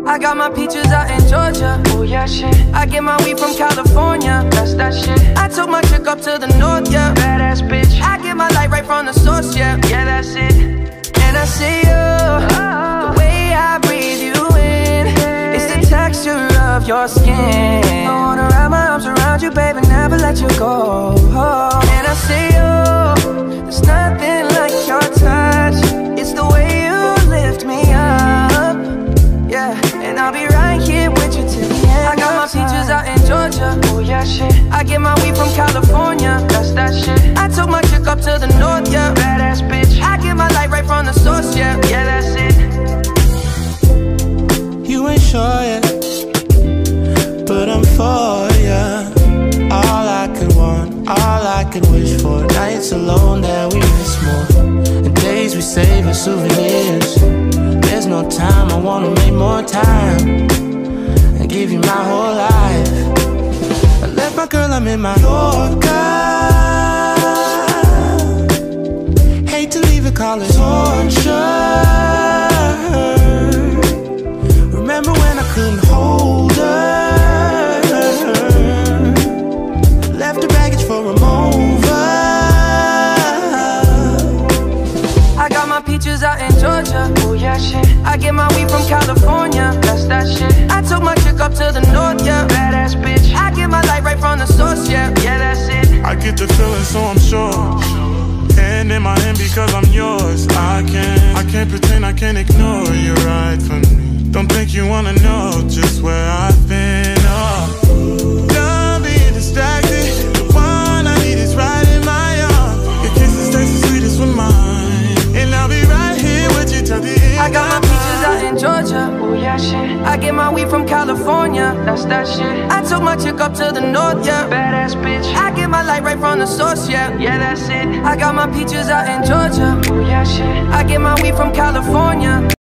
I got my peaches out in Georgia. Oh yeah, shit. I get my weed from California. That's that shit. I took my chick up to the north, yeah. Badass bitch. I get my light right from the source, yeah. Yeah, that's it. And I see you, the way I breathe you in. It's the texture of your skin. I wanna wrap my arms around you, baby, never let you go. And I see you, there's nothing like your touch. It's the way you lift me up, yeah. And I'll be right here with you till the end. I got my peaches out in Georgia. Oh yeah, shit. I get my weed from California. That's that shit. I took my chick up to the north, yeah. Badass bitch. I get my light right from the source, yeah. Yeah, that's it. You ain't sure yet, but I'm for ya. All I could want, all I could wish for. Nights alone that we miss more, and days we save as souvenirs. There's no time, I wanna make more time and give you my whole life. I left my girl, I'm in my Yorker. Hate to leave it, call it torture. Remember when I couldn't hold her? Left her baggage for a mover. I got my peaches out in Georgia. Oh yeah, shit. I get my weed from California. That's that shit. I took my chick up to the north, yeah. Badass bitch. I get my light right from the source, yeah. Yeah, that's it. I get the feeling, so I'm sure. Hand in my hand because I'm yours. I can't pretend, I can't ignore. You're right for me. Don't think you wanna know just where I've been. Oh, don't be distracted. The one I need is right in my arms. Your kisses taste the sweetest with mine, and I'll be right here with you till the end. I got my peaches out in Georgia. Oh yeah, shit. I get my weed from California. That's that shit. I took my chick up to the north, yeah. Badass bitch. I get my light right from the source, yeah. Yeah, that's it. I got my peaches out in Georgia. Oh yeah, shit. I get my weed from California.